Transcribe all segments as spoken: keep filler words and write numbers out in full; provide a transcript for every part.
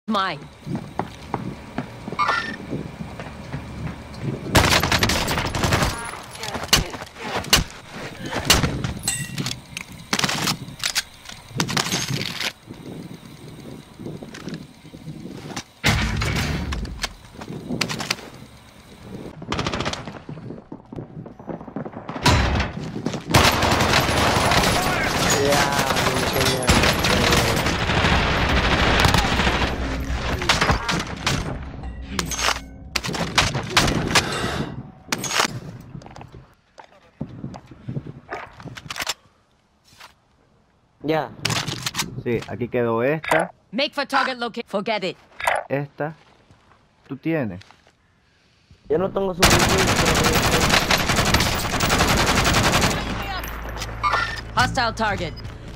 Mine. Ya. Sí, aquí quedó esta. Make for target locate. Forget it. Esta. Tú tienes. Yo no tengo suficiente. Hostile target.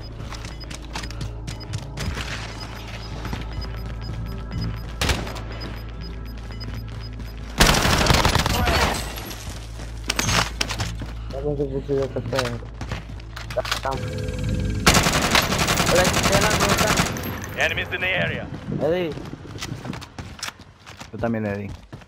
Tengo suficiente que tengo. Estamos. Hola, ¿qué tal? Enemies in the area. Eddie. Yo también le di.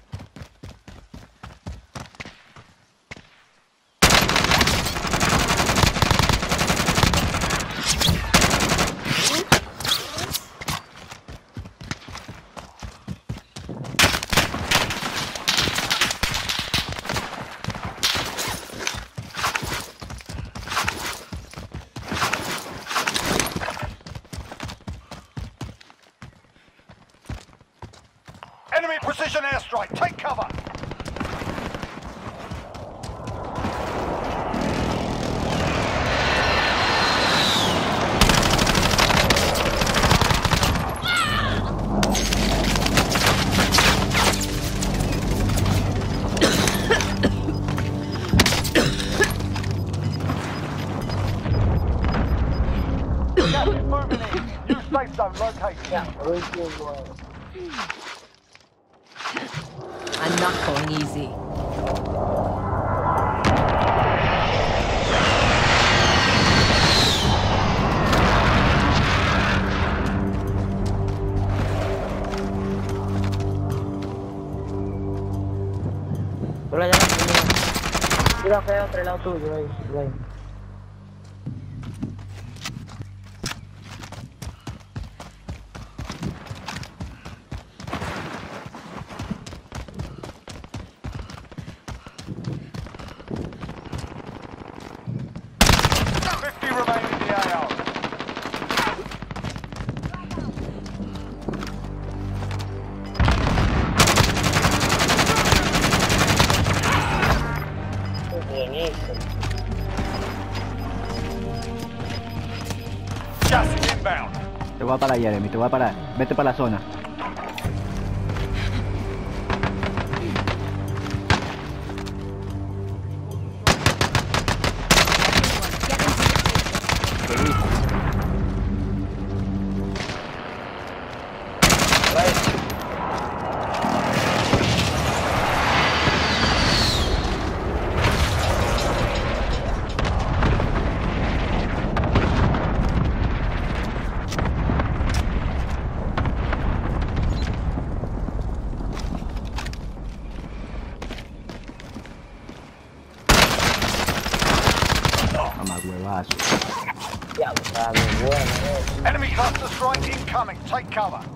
Enemy precision airstrike. Take cover. Gas is moving in. New safe zone located. I'm not going easy. Hola, ya. Mira, feo, otro lado tuyo, ahí, ahí. fifty remain in the A O. Buenísimo. Gas is inbound. Te voy a parar, Jeremy, te voy a parar. Vete para la zona. Mamá huevazo. Ya, está bien, bueno. Enemy cluster strike incoming. Take cover.